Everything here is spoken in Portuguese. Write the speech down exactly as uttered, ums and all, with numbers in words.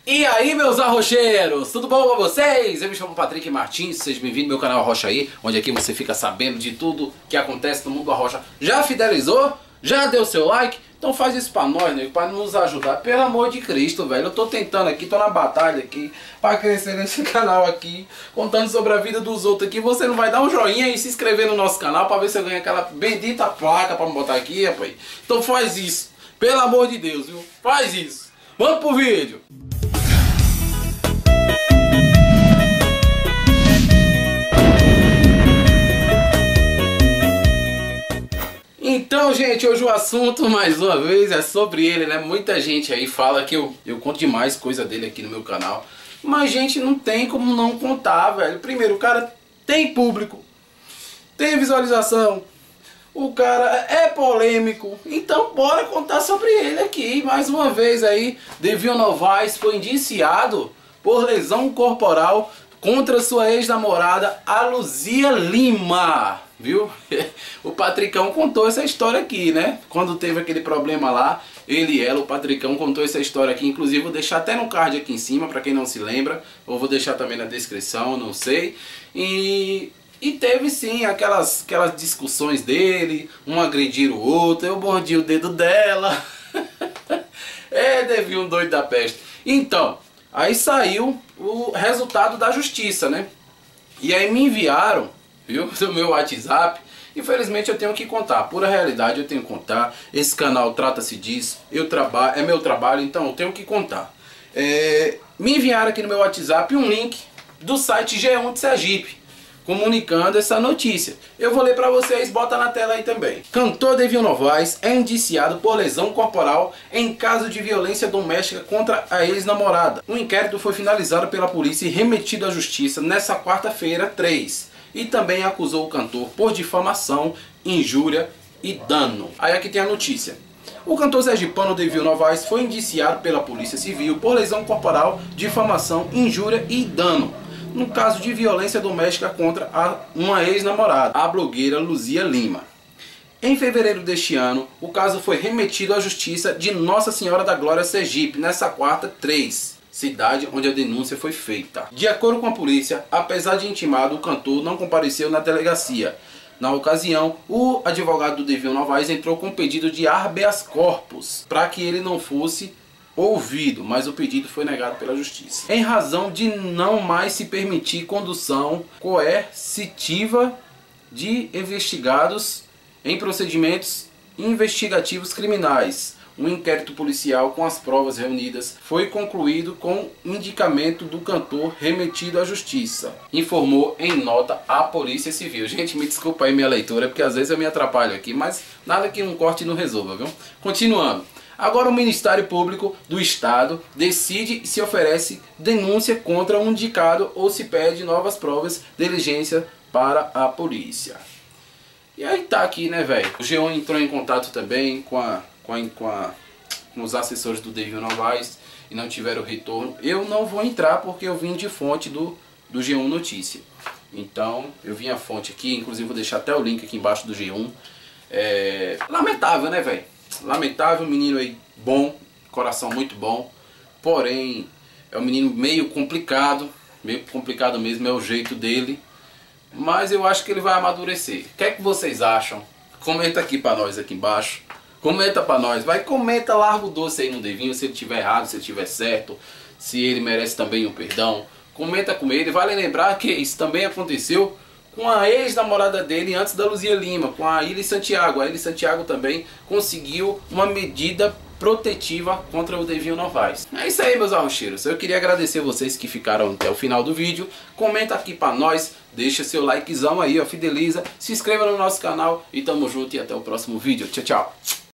E aí, meus arrocheiros, tudo bom com vocês? Eu me chamo Patrick Martins, seja bem-vindo ao meu canal Arrocha Aí, onde aqui você fica sabendo de tudo que acontece no mundo arrocha. Já fidelizou? Já deu seu like? Então faz isso pra nós, né? Pra nos ajudar, pelo amor de Cristo, velho. Eu tô tentando aqui, tô na batalha aqui, pra crescer nesse canal aqui, contando sobre a vida dos outros aqui. Você não vai dar um joinha e se inscrever no nosso canal pra ver se eu ganho aquela bendita placa pra me botar aqui, rapaz? Então faz isso, pelo amor de Deus, viu? Faz isso. Vamos pro vídeo. Então, gente, hoje o assunto, mais uma vez, é sobre ele, né? Muita gente aí fala que eu, eu conto demais coisa dele aqui no meu canal. Mas, gente, não tem como não contar, velho. Primeiro, o cara tem público, tem visualização, o cara é polêmico. Então, bora contar sobre ele aqui. Mais uma vez aí, Devinho Novaes foi indiciado por lesão corporal contra sua ex-namorada, a Luzia Lima. Viu? O Patricão contou essa história aqui, né? Quando teve aquele problema lá, ele e ela, o Patricão contou essa história aqui. Inclusive vou deixar até no card aqui em cima, pra quem não se lembra. Ou vou deixar também na descrição, não sei. E, e teve sim aquelas, aquelas discussões dele, um agredir o outro, eu mordi o dedo dela. É, teve um doido da peste. Então, aí saiu o resultado da justiça, né? E aí me enviaram, viu, do meu WhatsApp. Infelizmente eu tenho que contar, pura realidade eu tenho que contar. Esse canal trata-se disso, eu trabalho, é meu trabalho, então eu tenho que contar. É, me enviaram aqui no meu WhatsApp um link do site G um de Sergipe, comunicando essa notícia. Eu vou ler pra vocês, bota na tela aí também. Cantor Devinho Novaes é indiciado por lesão corporal em caso de violência doméstica contra a ex-namorada. O inquérito foi finalizado pela polícia e remetido à justiça nessa quarta-feira, três. E também acusou o cantor por difamação, injúria e dano. Aí aqui tem a notícia. O cantor sergipano Devinho Novaes foi indiciado pela Polícia Civil por lesão corporal, difamação, injúria e dano, no caso de violência doméstica contra a, uma ex-namorada, a blogueira Luzia Lima. Em fevereiro deste ano, o caso foi remetido à Justiça de Nossa Senhora da Glória, Sergipe, nessa quarta, três. Cidade onde a denúncia foi feita. De acordo com a polícia, apesar de intimado, o cantor não compareceu na delegacia. Na ocasião, o advogado do Devinho Novaes entrou com pedido de habeas corpus para que ele não fosse ouvido, mas o pedido foi negado pela justiça. Em razão de não mais se permitir condução coercitiva de investigados em procedimentos investigativos criminais. Um inquérito policial com as provas reunidas foi concluído com indicamento do cantor remetido à justiça, informou em nota a Polícia Civil. Gente, me desculpa aí minha leitura, porque às vezes eu me atrapalho aqui, mas nada que um corte não resolva, viu? Continuando. Agora o Ministério Público do Estado decide se oferece denúncia contra um indicado ou se pede novas provas de diligência para a polícia. E aí tá aqui, né, velho? O G um entrou em contato também com a Com, a, com, a, com os assessores do Devinho Novaes e não tiveram retorno. Eu não vou entrar porque eu vim de fonte do, do G um Notícia. Então eu vim a fonte aqui, inclusive vou deixar até o link aqui embaixo do G um. É, lamentável, né, velho? Lamentável, menino aí bom, coração muito bom. Porém é um menino meio complicado, meio complicado mesmo, é o jeito dele. Mas eu acho que ele vai amadurecer. O que é que vocês acham? Comenta aqui pra nós aqui embaixo. Comenta pra nós, vai, comenta, larga o doce aí no Devinho, se ele tiver errado, se ele tiver certo, se ele merece também um perdão. Comenta com ele, vale lembrar que isso também aconteceu com a ex-namorada dele antes da Luzia Lima, com a Ilis Santiago. A Ilis Santiago também conseguiu uma medida protetiva contra o Devinho Novaes. É isso aí, meus arrocheiros. Eu queria agradecer vocês que ficaram até o final do vídeo. Comenta aqui pra nós, deixa seu likezão aí, ó, fideliza, se inscreva no nosso canal e tamo junto e até o próximo vídeo. Tchau, tchau.